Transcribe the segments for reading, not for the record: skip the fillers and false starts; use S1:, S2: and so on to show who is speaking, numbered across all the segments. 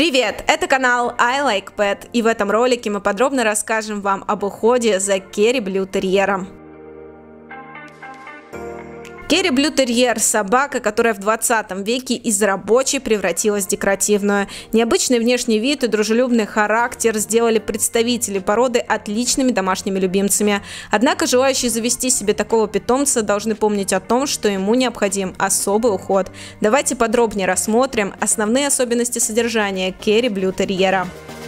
S1: Привет! Это канал I Like Pet, и в этом ролике мы подробно расскажем вам об уходе за Керри Блю Терьером. Керри Блю Терьер – собака, которая в 20 веке из рабочей превратилась в декоративную. Необычный внешний вид и дружелюбный характер сделали представителей породы отличными домашними любимцами. Однако желающие завести себе такого питомца должны помнить о том, что ему необходим особый уход. Давайте подробнее рассмотрим основные особенности содержания Керри Блю Терьера.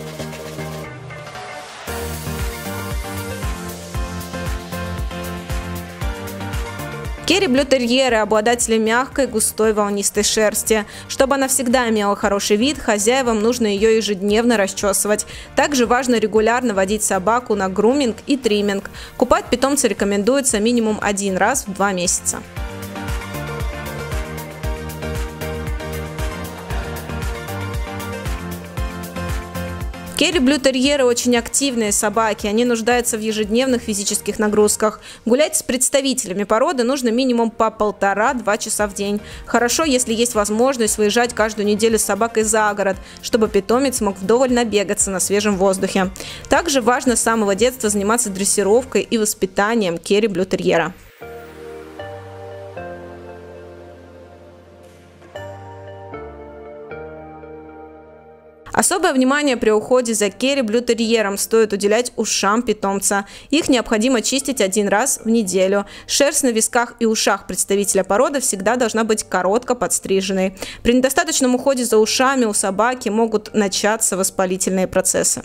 S1: Керри Блю Терьеры – обладатели мягкой, густой, волнистой шерсти. Чтобы она всегда имела хороший вид, хозяевам нужно ее ежедневно расчесывать. Также важно регулярно водить собаку на груминг и тримминг. Купать питомца рекомендуется минимум 1 раз в 2 месяца. Керри Блю Терьеры очень активные собаки, они нуждаются в ежедневных физических нагрузках. Гулять с представителями породы нужно минимум по 1,5–2 часа в день. Хорошо, если есть возможность выезжать каждую неделю с собакой за город, чтобы питомец мог вдоволь набегаться на свежем воздухе. Также важно с самого детства заниматься дрессировкой и воспитанием Керри Блю Терьера. Особое внимание при уходе за Керри Блю Терьером стоит уделять ушам питомца. Их необходимо чистить 1 раз в неделю. Шерсть на висках и ушах представителя породы всегда должна быть коротко подстриженной. При недостаточном уходе за ушами у собаки могут начаться воспалительные процессы.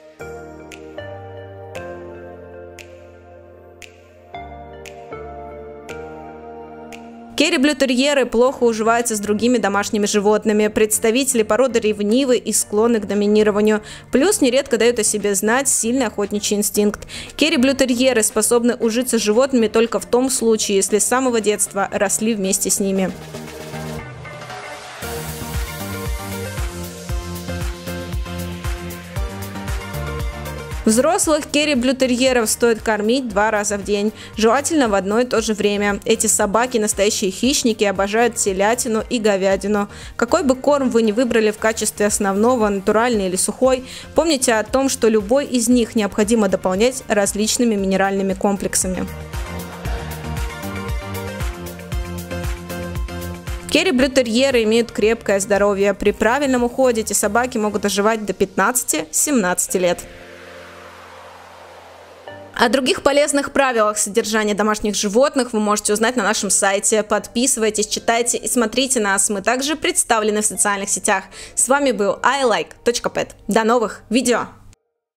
S1: Керри Блю Терьеры плохо уживаются с другими домашними животными. Представители породы ревнивы и склонны к доминированию. Плюс нередко дают о себе знать сильный охотничий инстинкт. Керри Блю Терьеры способны ужиться с животными только в том случае, если с самого детства росли вместе с ними. Взрослых Керри Блю Терьеров стоит кормить 2 раза в день, желательно в одно и то же время. Эти собаки настоящие хищники, обожают телятину и говядину. Какой бы корм вы ни выбрали в качестве основного, натуральный или сухой, помните о том, что любой из них необходимо дополнять различными минеральными комплексами. Керри Блю Терьеры имеют крепкое здоровье. При правильном уходе эти собаки могут доживать до 15–17 лет. О других полезных правилах содержания домашних животных вы можете узнать на нашем сайте. Подписывайтесь, читайте и смотрите нас. Мы также представлены в социальных сетях. С вами был ilike.pet. До новых видео!